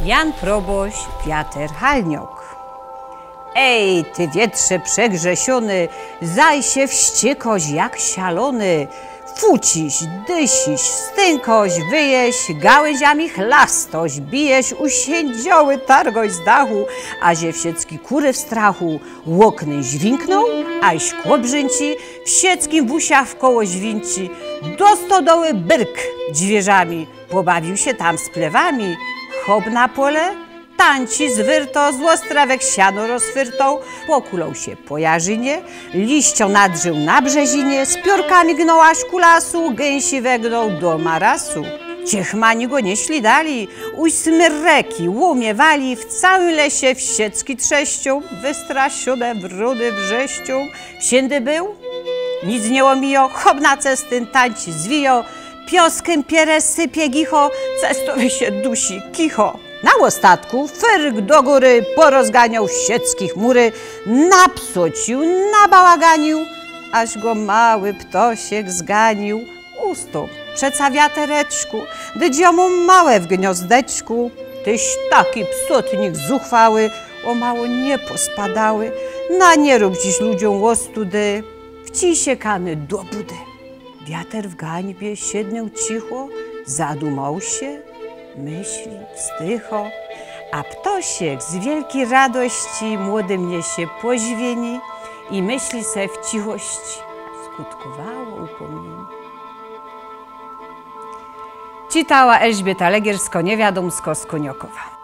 Jan Proboś, Wiater Halniok. Ej, ty wietrze przegrzesiony, zaj się wściekoś jak sialony. Fuciś, dysiś, stynkoś, wyjeś, gałęziami chlastoś, bijesz u sędzioły targoś z dachu, azie wsiecki kury w strachu, łokny dźwinknął, a szkło brzęci, wsieckim wusia w koło zwinci, do stodoły byrk dźwierzami, pobawił się tam z plewami, hop na pole, tanci zwyrto, złostrawek siano rozfyrtą, pokulał się po jarzynie, liścią nadrzył na brzezinie, z piórkami gnął aż ku lasu, gęsi wegnął do marasu. Ciechmani go nie ślidali, uj smyrreki łumiewali, w całym lesie wsiecki trzeszczą, wystrasione wródy wrześcią. Wsiędy był, nic nie łomijo, hop na cestyn tańci zwijo, pioskiem pierę sypie gicho, cestowy się dusi kicho. Na ostatku fyrk do góry porozganiał wsieckich mury, napsocił, nabałaganił, aż go mały ptosiek zganił. Ustąp, przeca wiatereczku, dydziomu małe w gniazdeczku, tyś taki psotnik zuchwały, o mało nie pospadały, na nie rób dziś ludziom łostudy, wci się kany do budy. Wiater w gańbie siedniał cicho, zadumał się, myśli, wzdycho, a ptosiek z wielkiej radości młody mnie się poźwieni i myśli se w cichości, skutkowało upomnienie. Czytała Elżbieta Legiersko-Niewiadomsko z Koniokowa.